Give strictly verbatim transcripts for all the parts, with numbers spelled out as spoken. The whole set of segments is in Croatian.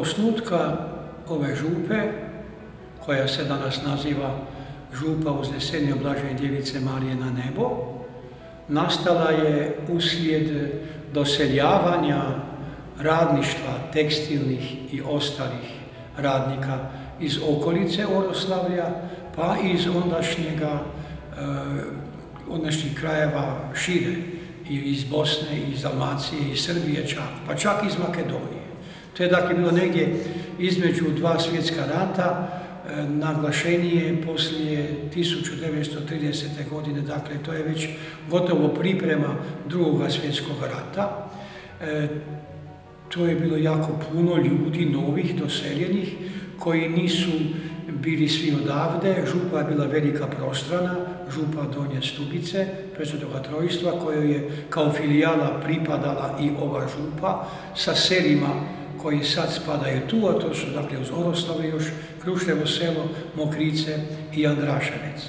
osnutka ove župe, koja se danas naziva Župa Uznesenja Blažene Djevice Marije na nebo, nastala je uslijed doseljavanja radništva tekstilnih i ostalih radnika iz okolice Oroslavlja, pa iz ondašnjega, eh, ondašnjih krajeva šire, i iz Bosne, iz Dalmacije, iz Srbije čak, pa čak iz Makedonije. To je dakle bilo negdje između dva svjetska rata, eh, naglašenije poslije tisuću devetsto tridesete. godine, dakle to je već gotovo priprema drugoga svjetskog rata. Eh, To je bilo jako puno ljudi, novih, doseljenih, koji nisu bili svi odavde. Župa je bila velika prostrana, župa Donje Stubice, Presvetoga Trojstva, kojoj je kao filijala pripadala i ova župa, sa selima koji sad spadaju tu, a to su dakle uz Oroslavlje još Kruševo selo, Mokrice i Andraševec.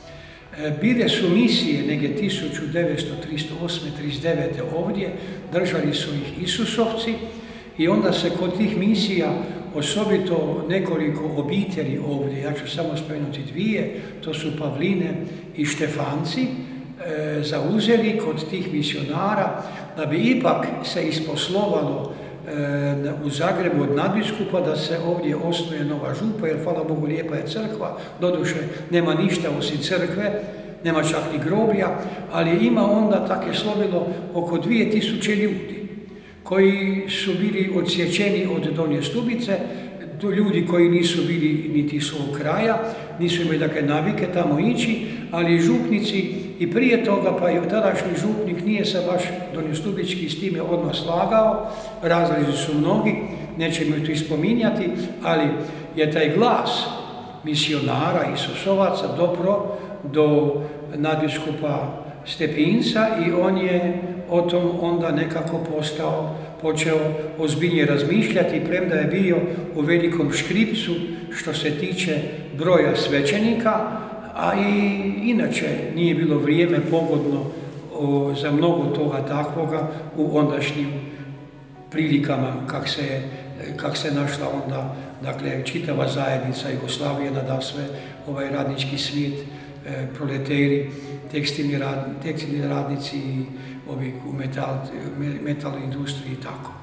Bile su misije negdje tisuću devetsto trideset osme trideset devete. ovdje, držali su ih Isusovci i onda se kod tih misija, osobito nekoliko obitelji ovdje, ja ću samo spomenuti dvije, to su Pavline i Štefanci, e, zauzeli kod tih misionara da bi ipak se isposlovalo e, u Zagrebu od nadbiskupa da se ovdje osnuje nova župa, jer hvala Bogu lijepa je crkva, doduše nema ništa osim crkve, nema čak ni groblja, ali ima onda tako je slovilo oko dvije tisuće ljudi koji su bili odsječeni od Donje Stubice, ljudi koji nisu bili niti svog kraja, nisu imali dakle navike tamo ići, ali župnici i prije toga, pa i tadašnji župnik nije se baš donjostubički s time odmah slagao, razlizi su mnogi, nećemo ih tu ispominjati, ali je taj glas misionara Isusovaca dopro do nadbiskupa Stepinca i on je o tom onda nekako postao, počeo ozbiljnije razmišljati, premda je bio u velikom škripcu što se tiče broja svećenika, a i inače nije bilo vrijeme pogodno o, za mnogo toga takvoga u ondašnjim prilikama kak se, kak se našla onda, dakle, čitava zajednica Jugoslavije, nadasve ovaj radnički svijet, e, proleteri, tekstilni, rad, tekstilni radnici i ovi u metal, metal industriji i tako.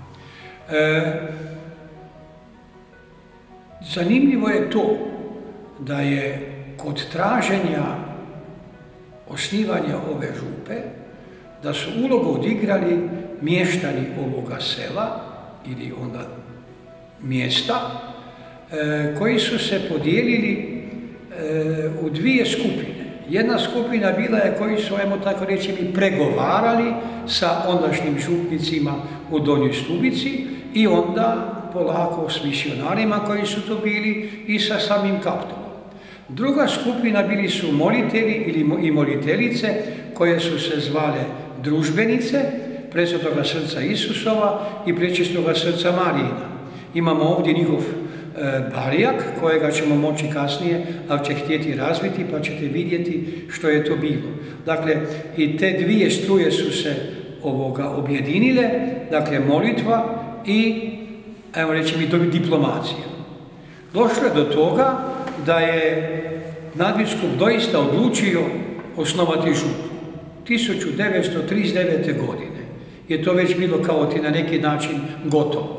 E, zanimljivo je to da je kod traženja osnivanja ove župe, da su ulogu odigrali mještani ovoga sela ili onda mjesta, e, koji su se podijelili e, u dvije skupine. Jedna skupina bila je koji su, ajmo tako reći, pregovarali sa ondašnjim župnicima u Donjoj Stubici i onda polako s misionarima koji su to bili i sa samim Kaptolom. Druga skupina bili su molitelji ili i moliteljice koje su se zvale družbenice Presvetoga srca Isusova i Prečistoga srca Marijina. Imamo ovdje njihov barijak, kojega ćemo moći kasnije, ali će htjeti razviti, pa ćete vidjeti što je to bilo. Dakle, i te dvije struje su se ovoga objedinile, dakle, molitva i, ajmo reći mi, diplomacija. Došlo je do toga da je nadbiskup doista odlučio osnovati župu. tisuću devetsto trideset devete. godine je to već bilo kao ti na neki način gotovo.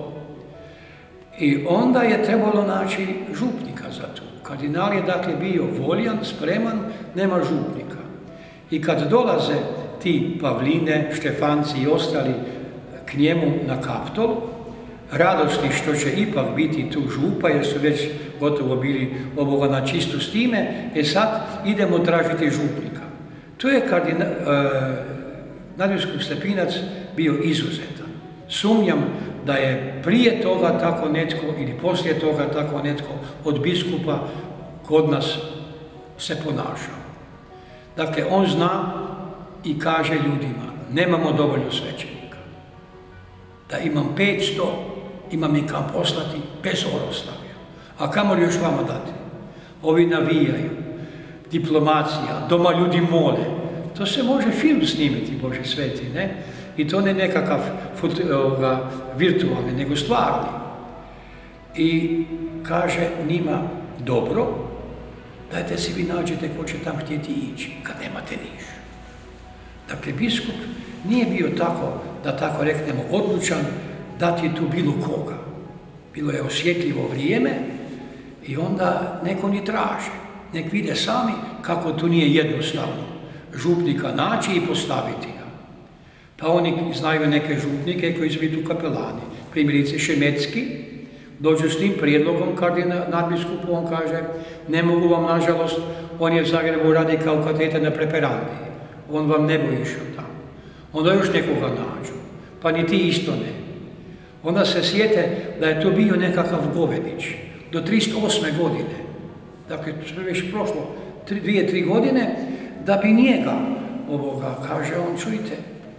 I onda je trebalo naći župnika za to. Kardinal je dakle bio voljan, spreman, nema župnika. I kad dolaze ti Pavline, Štefanci i ostali k njemu na Kaptol, radosni što će ipak biti tu župa, jer su već gotovo bili ovoga na čistu s time, e sad idemo tražiti župnika. Tu je kardinal, e, nadbiskup Stepinac bio izuzetan. Sumnjam da je prije toga tako netko ili poslije toga tako netko od biskupa kod nas se ponašao. Dakle, on zna i kaže ljudima, nemamo dovoljno svećenika. Da imam petsto, imam i kam poslati bez Oroslavlja. A kamo li još vama dati? Ovi navijaju, diplomacija, doma ljudi mole. To se može film snimiti, Bože sveti, ne? I to ne nekakav ovoga, virtualni, nego stvarni. i kaže njima, dobro, dajte si vi nađete ko će tam htjeti ići, kad nemate niš. Dakle, biskup nije bio tako, da tako reknemo, odlučan dati tu bilo koga. Bilo je osjetljivo vrijeme i onda neko ni traže. Nek vide sami kako to nije jednostavno župnika naći i postaviti ga. Pa oni znaju neke župnike koji su bili kapelani. Primjerice Šemecki, dođu s tim prijedlogom nadbiskupu, on kaže, ne mogu vam, nažalost, on je u Zagrebu radi kao kateter na preperandi. On vam ne bo išao tamo. Onda još nekoga nađu, pa ni ti isto ne. Onda se sjete da je to bio nekakav Govedić do tristo osme godine. Dakle, to je već prošlo dvije, tri godine, da bi njega, ovoga, kaže on, čujte,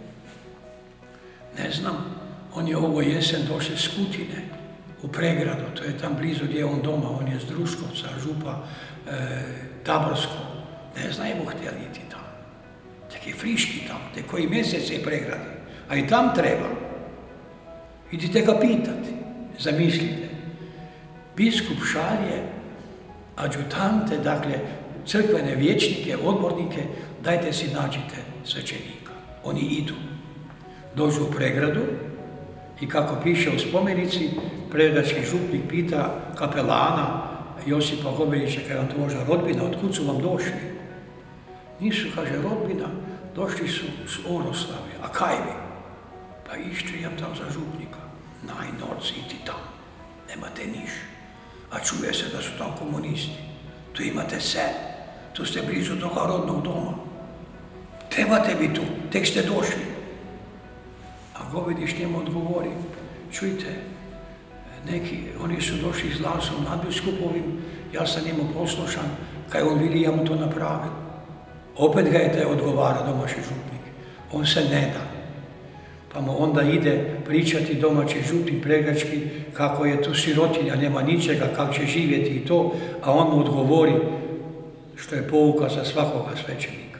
ne znam, on je ovo jesen došli s Kutine u Pregradu, to je tam blizu gdje je on doma, on je s Druškovca, župa e, Taborsko, ne znam je bo htjeli iti tamo. Tek je friški tamo, tek koji mjesec je Pregradi, a i tam treba. Idite ga pitati, zamislite. Biskup šalje adjutante, dakle, crkvene vijećnike, odbornike, dajte si nađite svećenika. Oni idu. Dođu u Pregradu i kako piše u spomenici, pregradački župnik pita kapelana Josipa Gobelića, kada vam to možda rodbina, otkud su vam došli? Nisu, kaže, rodbina, došli su s Oroslavlja, a kaj bi? Pa išli jam tam za župnika. Najnorci, iti tam, nemate niš. A čuje se da su tam komunisti. Tu imate sve, tu ste blizu toga rodnog doma. Trebate bi tu, tek ste došli. A Gobedić njemu odgovori, čujte, neki, oni su došli s glasom nadbiskupovim, ja sam njemu poslušan, kaj on vidi, ja mu to napravim. Opet ga je te odgovara domaći župnik. On se ne da. Pa mu onda ide pričati domaći župnik pregrački kako je tu sirotinja, nema ničega, kako će živjeti i to, a on mu odgovori, što je pouka za svakoga svećenika.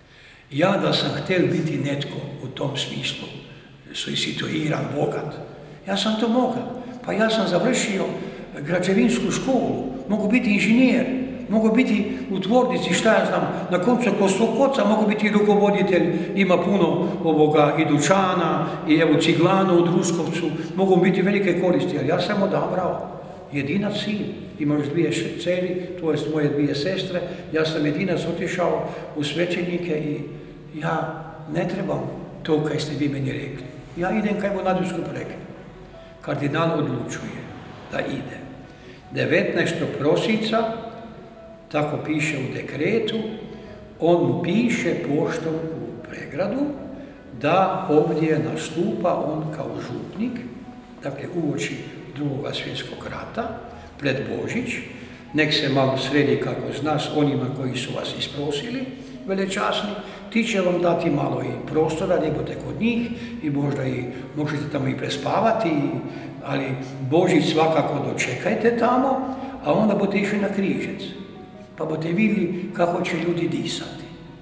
Ja da sam htio biti netko u tom smislu, su i situiran, bogat, ja sam to mogao. Pa ja sam završio građevinsku školu, mogu biti inženjer, mogu biti u tvornici, šta ja znam, na koncu ko svog oca mogu biti rukovoditelj, ima puno ovoga i dućana, i evo ciglanu u Druskovcu, mogu biti velike koristi, ali ja sam odabrao jedinac sin, imaš dvije ceri, to je moje dvije sestre, ja sam jedinac otišao u svećenike i ja ne trebam to kaj ste vi meni rekli. Ja idem kaj bo nadbiskup rekli. Kardinal odlučuje da ide. devetnaestog prosinca, tako piše u dekretu, on mu piše poštom u Pregradu da ovdje nastupa on kao župnik, dakle uoči Drugog svjetskog rata, pred Božić, nek se malo sredi kako zna s onima koji su vas isprosili, velečasni, ti će vam dati malo i prostora, gdje budete kod njih i možda i možete tamo i prespavati, ali Božić svakako dočekajte tamo, a onda budete išli na Križec, pa budete vidjeli kako će ljudi disati.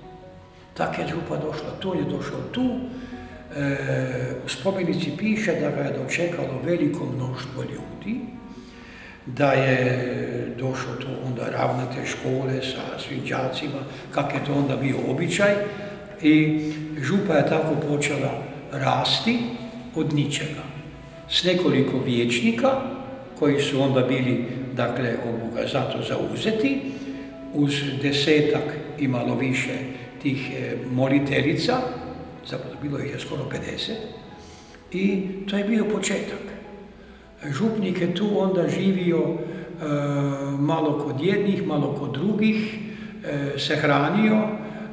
Tako je župa došla tu, je došao tu, e, u spomenici piše da ga je dočekalo veliko mnoštvo ljudi, da je došao tu onda ravnatelj škole sa svim đacima, kak je to onda bio običaj, i župa je tako počela rasti od ničega. S nekoliko vijećnika, koji su onda bili, dakle, ovoga, zato zauzeti, uz desetak i malo više tih moliteljica, zapravo bilo ih je skoro pedeset, i to je bio početak. Župnik je tu onda živio e, malo kod jednih, malo kod drugih, e, se hranio, e,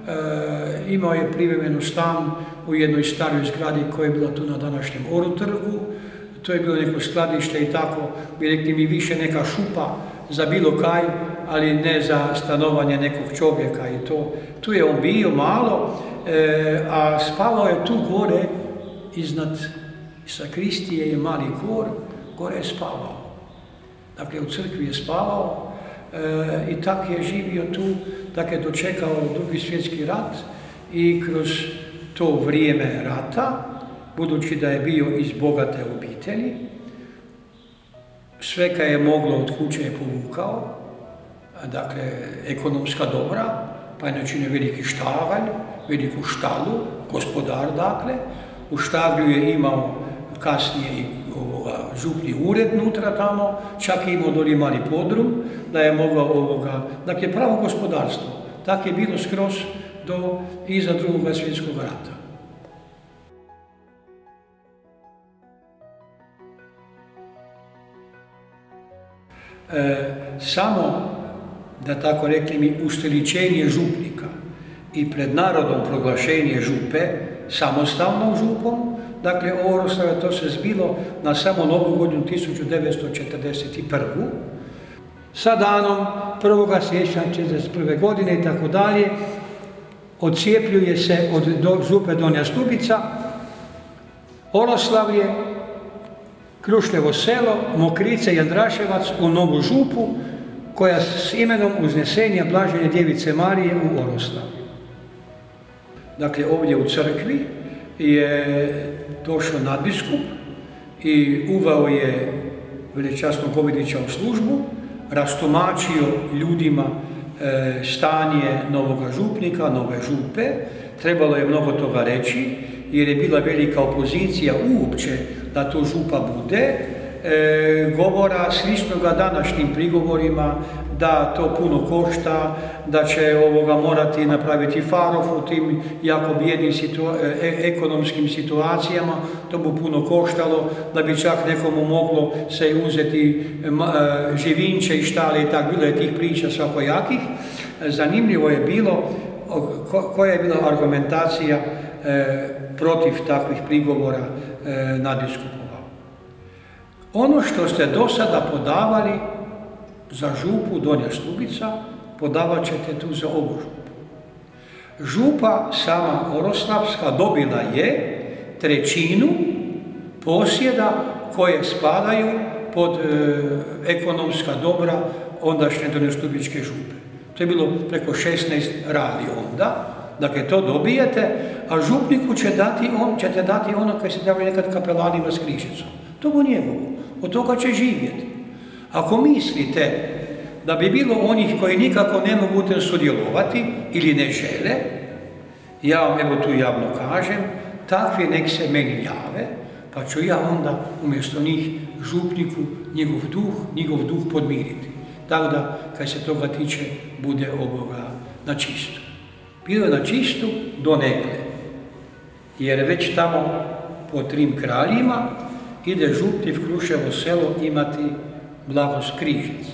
imao je privremenu stan u jednoj staroj zgradi koja je bila tu na današnjem Orotrgu, to je bilo neko skladište i tako, bi rekli mi više neka šupa za bilo kaj, ali ne za stanovanje nekog čovjeka i to. Tu je on bio malo, e, a spavao je tu gore, iznad sakristije je mali kor, gore je spavao. Dakle, u crkvi je spavao e, i tako je živio tu, tako je dočekao Drugi svjetski rat i kroz to vrijeme rata, budući da je bio iz bogate obitelji, sve kaj je moglo od kuće je povukao, dakle, ekonomska dobra, pa je načinio veliki štagalj, veliku štalu, gospodar, dakle. U štaglju je imao kasnije i ovoga, župni ured nutra tamo, čak je imao doli mali podrum, da je mogao ovoga, dakle, pravo gospodarstvo. Tako je bilo skroz do iza drugog svjetskog rata. E, samo, da tako rekli mi, ustoličenje župnika i pred narodom proglašenje župe, samostalnom župom, dakle, u Oroslavlju to se zbilo na samo novu godinu tisuću devetsto četrdeset prve. Sa danom prvog siječnja četrdeset prve godine i tako dalje, odcijepljuje se od do, župe Donja Stubica, Oroslavlje, Krušljevo selo, Mokrice i Andraševac u novu župu, koja s imenom Uznesenja Blažene Djevice Marije u Oroslavlju. Dakle, ovdje u crkvi je došao nadbiskup i uveo je velečasnog Ovidića u službu, rastumačio ljudima e, stanje novoga župnika, nove župe. Trebalo je mnogo toga reći, jer je bila velika opozicija uopće da to župa bude. E, govora sličnoga današnjim prigovorima da to puno košta, da će ovoga morati napraviti Farof u tim jako bijednim situa e ekonomskim situacijama, to bi puno koštalo, da bi čak nekomu moglo se uzeti e, živinče i štale i tako, bilo je tih priča svakojakih. Zanimljivo je bilo ko, koja je bila argumentacija e, protiv takvih prigovora e, nadbiskupova. Ono što ste do sada podavali za župu Donja Stubica, podavat ćete tu za ovu župu. Župa sama Oroslavska dobila je trećinu posjeda koje spadaju pod e, ekonomska dobra ondašnje Donjostubičke župe. To je bilo preko šesnaest rali onda. Dakle, to dobijete, a župniku će dati on, ćete dati ono koje se dali nekad kapelanima s križicom. To bu njegovo. Od toga će živjeti. Ako mislite da bi bilo onih koji nikako ne mogu u tem sudjelovati ili ne žele, ja vam evo tu javno kažem, takvi nek se meni jave, pa ću ja onda umjesto njih župniku njegov duh, njegov duh podmiriti. Tako da, kad se toga tiče, bude ovoga na čistu. Bilo je na čistu do nekle, jer već tamo po trim kraljima ide župnik Kruševo selo imati blagost križice.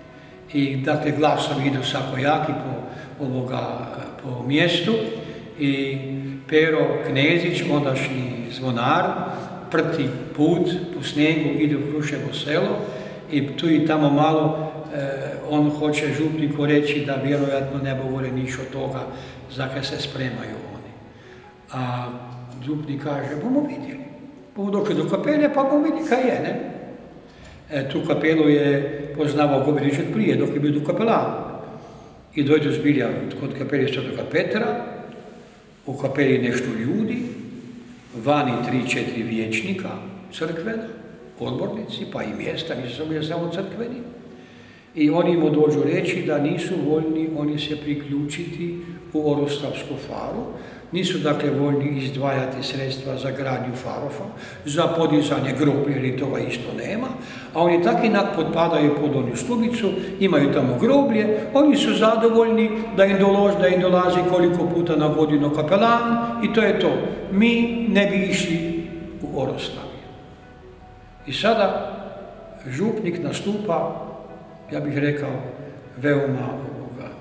I dakle glasovi idu svakojaki po, ovoga, po mjestu i Pero Knezić, ondašnji zvonar, prti put po snijegu, ide u Kruševo selo i tu i tamo malo eh, on hoće župniku reći da vjerojatno ne govore niš od toga za kaj se spremaju oni. A župnik kaže, bomo vidjeli. Bomo došli do kapelje, pa bomo vidjeli kaj je, ne? E, tu kapelu je poznavao Gobirić od prije, dok je bio do kapelana. I dojdu zbilja kod kapelje Svetoga Petra, u kapelji nešto ljudi, vani tri, četiri vijećnika crkvena, odbornici, pa i mjesta, nisu bili samo crkveni. I oni im dođu reći da nisu voljni oni se priključiti u Oroslavsku faru, nisu dakle voljni izdvajati sredstva za gradnju farofa, za podizanje groblja, ili toga isto nema, a oni tak inak potpadaju pod Donju Stubicu, imaju tamo groblje, oni su zadovoljni da im, dolož, da im dolazi koliko puta na godinu kapelan i to je to. Mi ne bi išli u Oroslavlje. I sada župnik nastupa, ja bih rekao, veoma ovoga,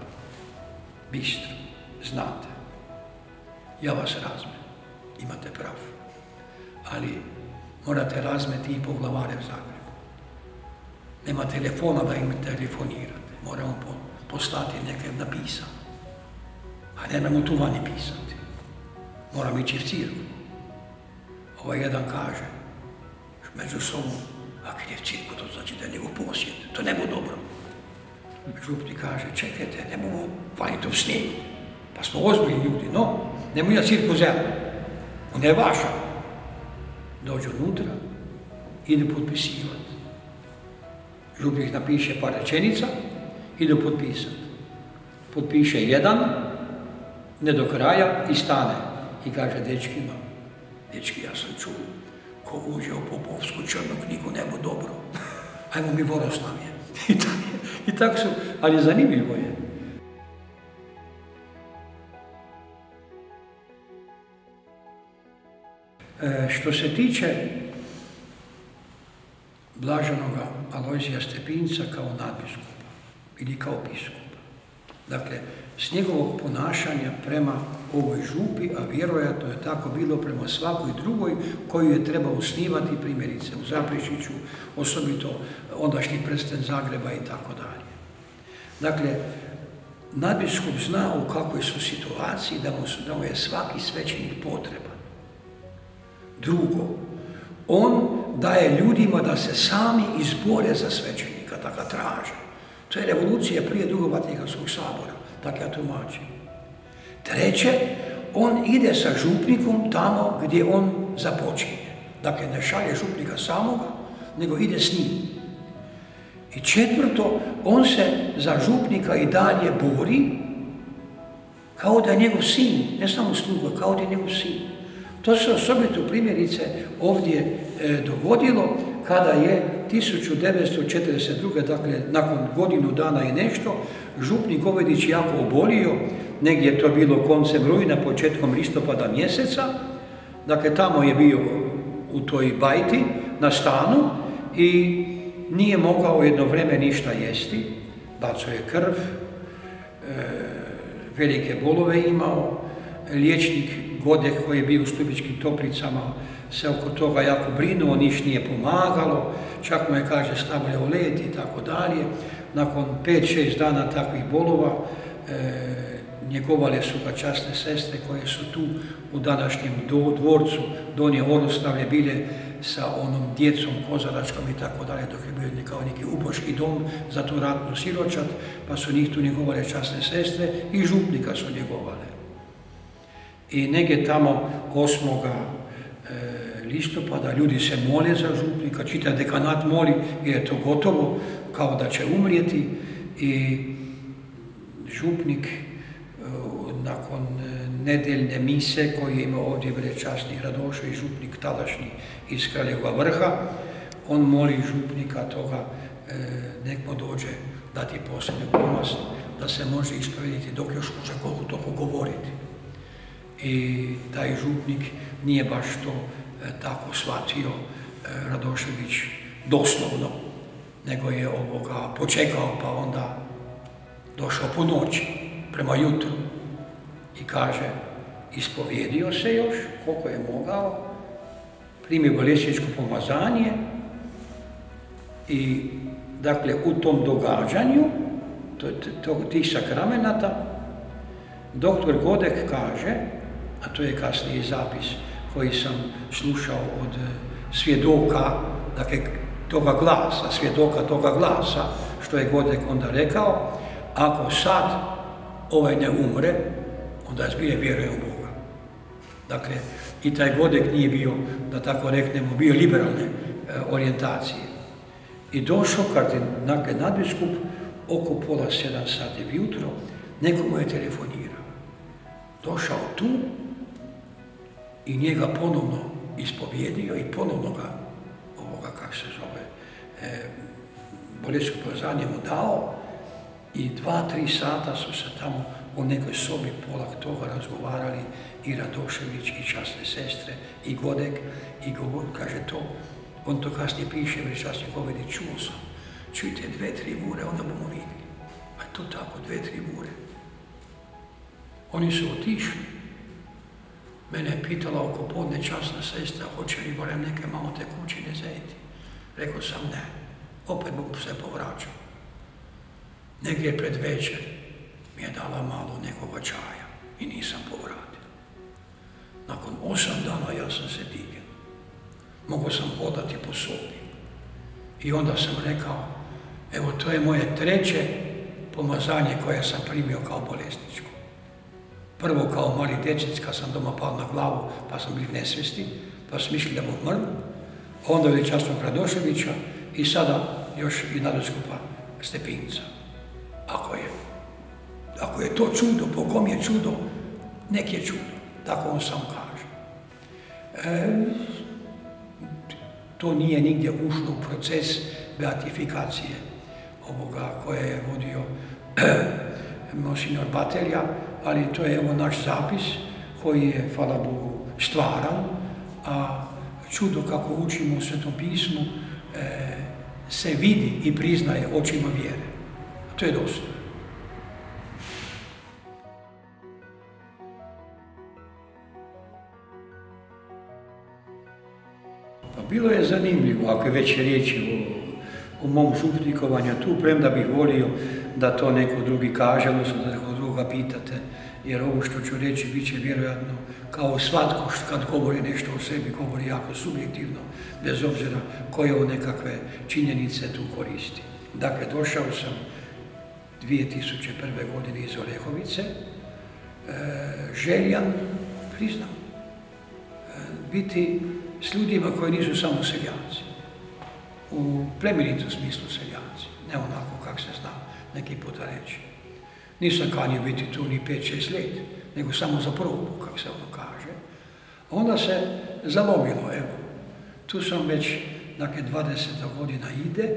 bistro, znate. Ja vas razmem, imate pravo, ali morate razmeti i poglavare u Zagrebu. Nema telefona da im telefonirate, moramo poslati nekaj napisano. A nemamo tu vani pisati, moramo ići v cirku. Ovaj jedan kaže, među sobom, ako je v cirku, to znači da je njegov posjed, to ne bu dobro. Župnik kaže, čekajte, ne mogu vani to v snijegu, pa smo ozbiljni ljudi, no, nemoj na cirku zemlju, ona je vaša. Dođu unutra, ide potpisivati. Župnik napiše par rečenica, ide potpisati. Potpiše jedan, ne do kraja i stane. I kaže dečkima, dečki, ja sam čuo, ko uđe u Popovsku crnu knjigu, nebo dobro. Ajmo mi Voroslavje. I tako, i tako su, ali zanimljivo je. E, što se tiče blaženoga Alojzija Stepinca kao nadbiskupa ili kao biskupa. Dakle, s njegovog ponašanja prema ovoj župi, a vjerojatno je tako bilo prema svakoj drugoj koju je trebao osnivati, primjerice u Zaprešiću, osobito ondašnji prsten Zagreba i tako dalje. Dakle, nadbiskup zna u kakvoj su situaciji, da mu, da mu je svaki svećenik potreban. Drugo, on daje ljudima da se sami izbore za svećenika, da ga traže. To je revolucija prije drugog Vatikanskog sabora, tako ja tumačim. Treće, on ide sa župnikom tamo gdje on započinje. Dakle, ne šalje župnika samoga, nego ide s njim. I četvrto, on se za župnika i dalje bori kao da je njegov sin, ne samo sluga, kao da je njegov sin. To se osobito primjerice ovdje e, dogodilo kada je tisuću devetsto četrdeset druge. dakle nakon godinu dana i nešto, župnik Govedić jako obolio, negdje je to bilo koncem rujna, početkom listopada mjeseca, dakle tamo je bio u toj bajti na stanu i nije mogao jedno vrijeme ništa jesti, bacao je krv, e, velike bolove imao, liječnik Godek koji je bio u Stubičkim Toplicama se oko toga jako brinuo, niš nije pomagalo, čak mu je, kaže, stavljao led i tako dalje. Nakon pet šest dana takvih bolova e, njegovale su ga časne sestre koje su tu u današnjem dvorcu Donje Oroslavlje bile sa onom djecom kozaračkom i tako dalje, dok je bio kao neki uboški dom za tu ratnu siročad, pa su njih tu njegovale časne sestre i župnika su njegovale. I negdje tamo osmoga listopada ljudi se mole za župnika, čitav dekanat moli jer je to gotovo, kao da će umrijeti, i župnik nakon nedeljne mise koji je imao ovdje velečasni Radošević, župnik tadašnji iz Kraljeva Vrha, on moli župnika toga nek mu dođe dati posljednju pomast, da se može ispraviti dok još može koliko toliko govoriti. I taj župnik nije baš to e, tako shvatio e, Radošević doslovno, nego je ovoga počekao, pa onda došao po noći, prema jutru, i kaže, ispovjedio se još koliko je mogao, primio bolesničko pomazanje i dakle u tom događanju to, to, tih sakramenata doktor Godek kaže, a to je kasniji zapis koji sam slušao od svjedoka, dakle toga glasa, svjedoka toga glasa, što je Godek onda rekao, ako sad ovaj ne umre, onda zbilje vjeruje u Boga. Dakle, i taj Godek nije bio, da tako reknemo, bio liberalne e, orijentacije. I došao dakle, nadbiskup oko pola sedam sati ujutro, neko mu je telefonirao. Došao tu i njega ponovno ispovjedio i ponovno ga, ovoga, kako se zove, e, bolesničko pomazanje mu dao, i dva, tri sata su se tamo u nekoj sobi pola toga razgovarali i Radošević i časne sestre i Godek, i govor, kaže to, on to kasnije piše, već časni Govedić, čuo sam, čujte, dve, tri vure, onda bomo vidjeli. A to tako, dve, tri vure. Oni su otišli. Mene je pitala oko podne časna sestra, hoće li barem neke malo tekućine zeti. Rekao sam ne, opet bom se povraćao. Negdje pred večer mi je dala malo nekoga čaja i nisam povratio. Nakon osam dana ja sam se digao. Mogao sam hodati po sobi. I onda sam rekao, evo to je moje treće pomazanje koje sam primio kao bolesničko. Prvo kao mali dječac kad sam doma pao na glavu pa sam bio nesvijesti, pa sam mislio da bom mrtv. Onda velečasnog Radoševića i sada još i nadoskupa Stepinca. Ako je, ako je to čudo, po kom je čudo, nek je čudo, tako on sam kaže. E, to nije nigdje ušlo u proces beatifikacije ovoga koje je vodio monsignor Batelja, ali to je evo naš zapis koji je, hvala Bogu, stvaran, a čudo kako učimo u Svetom pismu e, se vidi i priznaje očima vjere. To je dosta. Pa bilo je zanimljivo, ako je već riječi o, o mom župnikovanju tu, premda bih volio da to neko drugi kaže, odnosno da neko druga pitate, jer ovo što ću reći bit će vjerojatno kao svatko kad govori nešto o sebi, govori jako subjektivno, bez obzira koje on nekakve činjenice tu koristi. Dakle, došao sam dvije tisuće prve. godine iz Orehovice, e, željan, priznam, e, biti s ljudima koji nisu samo seljaci, u plemenitom smislu seljaci, ne onako kak se zna neki puta reći. Nisam kanio biti tu ni pet šest let, nego samo za probu, kako se ono kaže. Onda se zalomilo, evo, tu sam već, dakle, dvadeseta godina ide,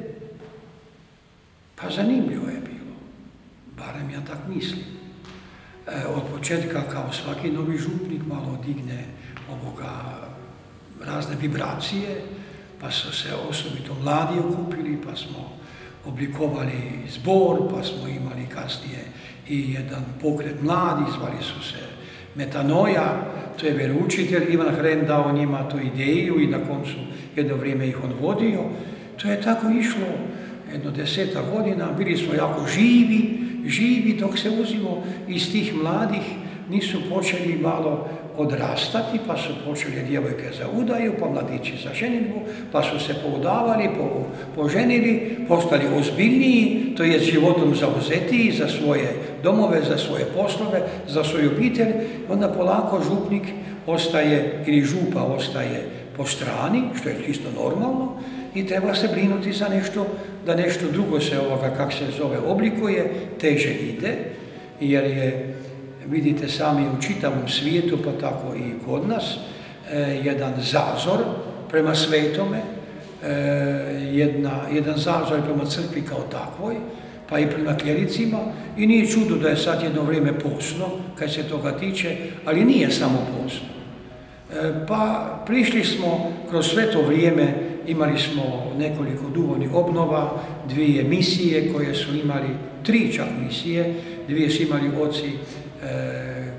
pa zanimljivo je bilo, barem ja tak mislim. E, od početka, kao svaki novi župnik, malo digne ovoga razne vibracije, pa su se osobito mladi okupili, pa smo oblikovali zbor, pa smo imali kasnije i jedan pokret mladi, zvali su se Metanoja, to je vjeroučitelj Ivan Hren dao njima tu ideju i na koncu jedno vrijeme ih on vodio. To je tako išlo jedno deseta godina, bili smo jako živi, živi dok se uzimo iz tih mladih, nisu počeli malo odrastati, pa su počeli djevojke za udaju, pa mladići za ženitbu, pa su se poudavali, po, poženili, postali ozbiljniji, to je životom zauzetiji za svoje domove, za svoje poslove, za svoju obitelj. Onda polako župnik ostaje, ili župa ostaje po strani, što je čisto normalno, i treba se brinuti za nešto, da nešto drugo se ovoga, kak se zove, oblikuje, teže ide, jer je, vidite sami u čitavom svijetu, pa tako i kod nas, e, jedan zazor prema svetome, e, jedna, jedan zazor prema crkvi kao takvoj, pa i prema klericima, i nije čudo da je sad jedno vrijeme postno, kad se toga tiče, ali nije samo postno. E, pa prišli smo kroz sve to vrijeme, imali smo nekoliko duhovnih obnova, dvije misije koje su imali, tri čak misije, dvije su imali oci E,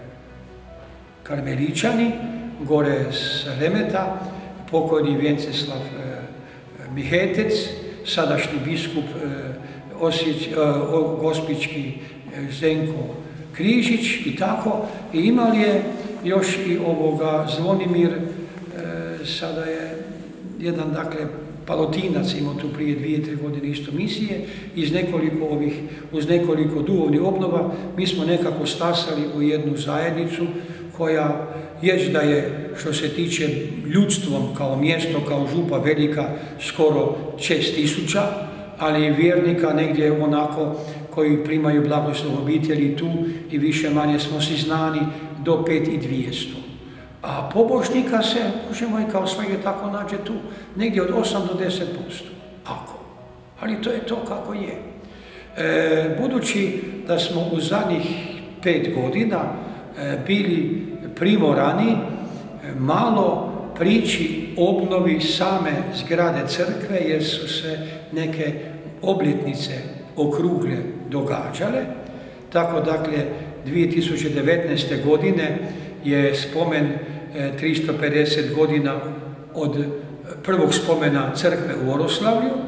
Karmeličani, gore s Remeta, pokojni Vjenceslav e, Mihetec, sadašnji biskup e, Osjeć, e, Gospički e, Zdenko Križić i tako. I imali je još i ovoga Zvonimir, e, sada je jedan, dakle, Palotinac imao tu prije dvije, tri godine isto misije, iz nekoliko ovih, uz nekoliko duhovnih obnova, mi smo nekako stasali u jednu zajednicu koja, jest da je, što se tiče ljudstvom kao mjesto, kao župa velika, skoro šest tisuća, ali vjernika negdje onako koji primaju blagoslov obitelji tu i više manje smo si znani do pet i dvjesto. A pobožnika se, Bože moj, kao svega tako nađe tu, negdje od osam do deset posto, ako. Ali to je to kako je. E, budući da smo u zadnjih pet godina e, bili primorani e, malo prići obnovi same zgrade crkve, jer su se neke obljetnice okrugle događale, tako dakle dvije tisuće devetnaeste. godine je spomen tristo pedeset godina od prvog spomena crkve u Oroslavlju. E,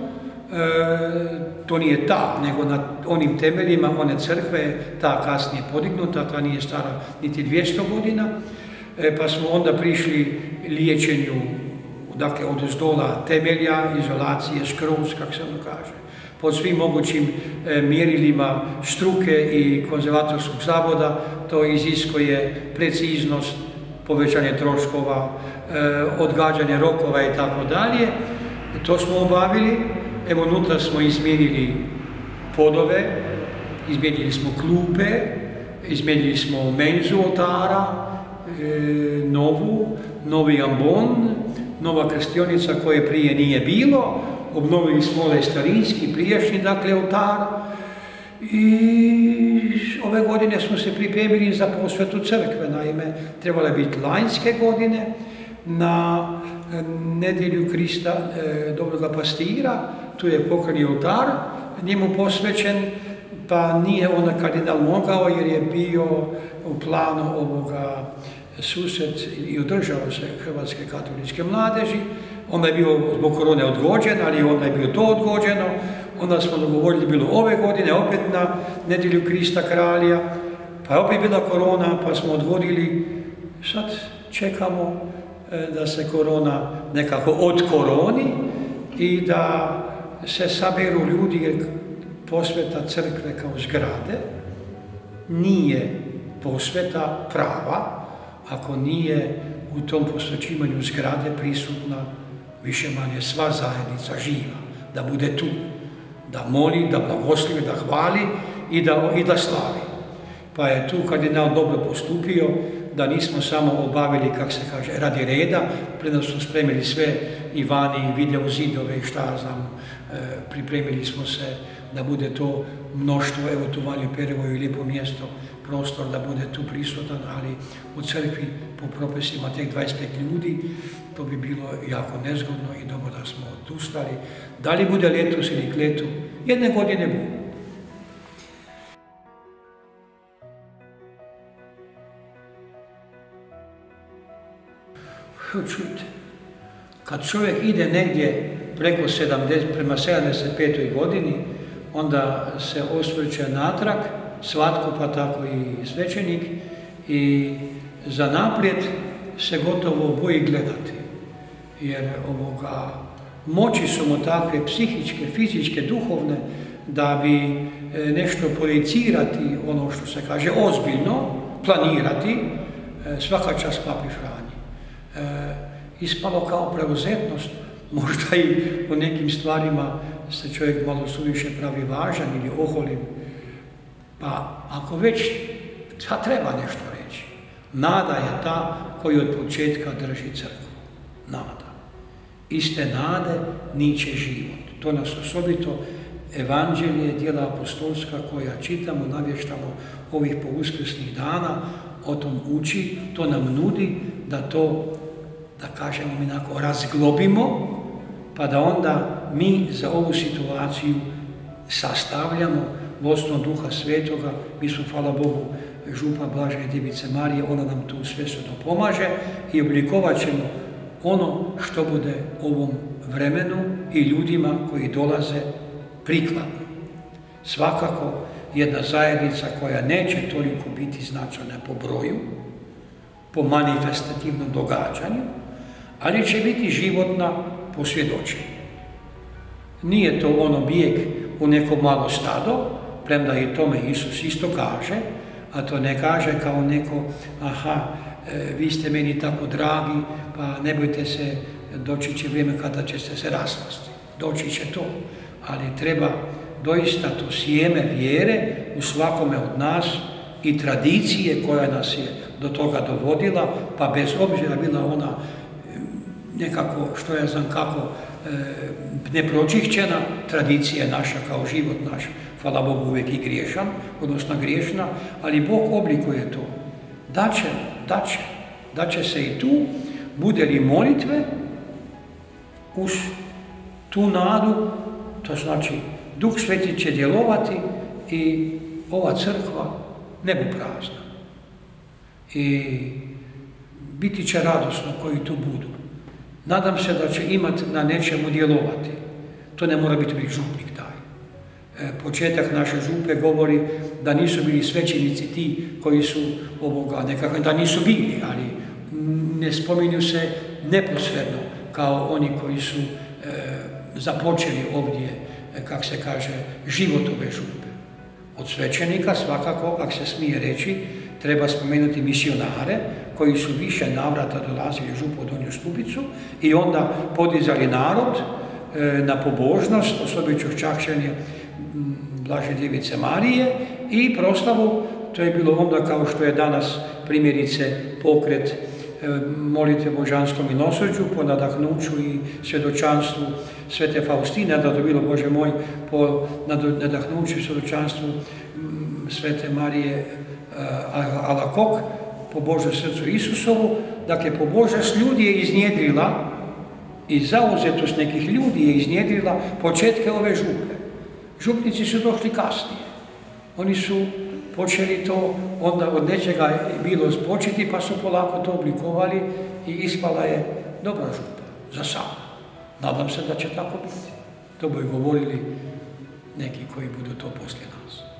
to nije ta, nego na onim temeljima one crkve, ta kasnije podignuta, ta nije stara niti dvjesto godina, e, pa smo onda prišli liječenju, dakle od zdola temelja, izolacije, skroz, kako se ono kaže, pod svim mogućim e, mjerilima struke i konzervatorskog zavoda. To iziskuje preciznost, povećanje troškova, e, odgađanje rokova i tako dalje. To smo obavili, evo unutra smo izmijenili podove, izmijenili smo klupe, izmijenili smo menzu oltara, e, novu, novi ambon, nova krstionica koje prije nije bilo, obnovili smo ovaj starinski, prijašnji, dakle, oltar. I ove godine smo se pripremili za posvetu crkve, naime, trebale biti lanjske godine, na nedjelju Krista e, dobroga pastira, tu je pokojni oltar, njemu posvećen, pa nije onda kardinal mogao jer je bio u planu ovoga susret i održao se Hrvatske katoličke mladeži. Onda je bio zbog korone odgođen, ali onda je bio to odgođeno. Onda smo dogovorili bilo ove godine, opet na nedjelju Krista kralja, pa je opet bila korona, pa smo odgodili. Sad čekamo da se korona nekako odkoroni i da se saberu ljudi, jer posveta crkve kao zgrade nije posveta prava ako nije u tom posvećivanju zgrade prisutna više manje sva zajednica živa, da bude tu, da moli, da blagoslovi, da hvali i da, i da slavi. Pa je tu kardinal dobro postupio, da nismo samo obavili, kako se kaže, radi reda, predno smo spremili sve i vani, video zidove i šta ja znam, e, pripremili smo se da bude to mnoštvo, evo tu vani u Perevoj, lijepo mjesto, prostor da bude tu prisutan, ali u crkvi po propisima tek dvadeset pet ljudi, to bi bilo jako nezgodno i dobro da smo odustali. Da li bude letos ili kletu, jedne godine bude. Čujte, kad čovjek ide negdje preko sedamdeset, prema sedamdeset petoj godini, onda se osvrće natrag, svatko pa tako i svećenik, i za naprijed se gotovo boji gledati. Jer ovoga, moći su mu takve psihičke, fizičke, duhovne, da bi nešto projicirati, ono što se kaže ozbiljno, planirati, svaka čast Papi Franji. E, ispalo kao preuzetnost, možda i u nekim stvarima se čovjek malo suviše pravi važan ili oholim. Pa ako već treba nešto reći, nada je ta koju od početka drži crkvu. Nada. Iste nade niče život. To nas osobito evanđelje, djela apostolska koja čitamo, navještamo ovih pouskrsnih dana, o tom uči, to nam nudi da to, da kažemo mi onako, razglobimo, pa da onda mi za ovu situaciju sastavljamo vodstvo Duha Svetoga. Mi smo, hvala Bogu, župa Blažene Djevice Marije, ona nam tu sve što pomaže i oblikovat ćemo ono što bude ovom vremenu i ljudima koji dolaze prikladno. Svakako jedna zajednica koja neće toliko biti značajna po broju, po manifestativnom događanju, ali će biti životna po svjedočenju. Nije to ono bijeg u neko malo stado, premda i tome Isus isto kaže, a to ne kaže kao neko, aha, e, vi ste meni tako dragi, pa ne bojte se, doći će vrijeme kada ćete se raspasti. Doći će to, ali treba doista to sjeme vjere u svakome od nas i tradicije koja nas je do toga dovodila, pa bez obzira bila ona nekako, što ja znam kako, e, nepročišćena, tradicija je naša kao život naš, hvala Bogu uvijek i griješan, odnosno griješna, ali Bog oblikuje to. Daće, daće, daće se i tu, bude li molitve, uz tu nadu, to znači Duh Sveti će djelovati i ova crkva ne bu prazna. I biti će radosno koji tu budu. Nadam se da će imati na nečemu djelovati. To ne mora biti župnik taj. E, početak naše župe govori da nisu bili svećenici ti koji su ovoga nekako, da nisu bili, ali ne spominju se neposredno kao oni koji su e, započeli ovdje, e, kak se kaže, život ove župe. Od svećenika svakako, ako se smije reći, treba spomenuti misionare koji su više navrata dolazili župu u Donju Stubicu i onda podizali narod na pobožnost, osobično čašćenje Blažene Djevice Marije i proslavu. To je bilo onda kao što je danas primjerice pokret molitve božanskom milosrđu po nadahnuću i svjedočanstvu Svete Faustine, da to bilo, Bože moj, po nadahnuću i svjedočanstvu Svete Marije Alakok, po Božjem srcu Isusovu. Dakle, pobožnost ljudi je iznjedrila i zauzetost nekih ljudi je iznjedrila početke ove župe. Župnici su došli kasnije. Oni su počeli to, onda od nečega bilo spočeti, pa su polako to oblikovali i ispala je dobra župa, za sad. Nadam se da će tako biti. To bi govorili neki koji budu to poslije nas.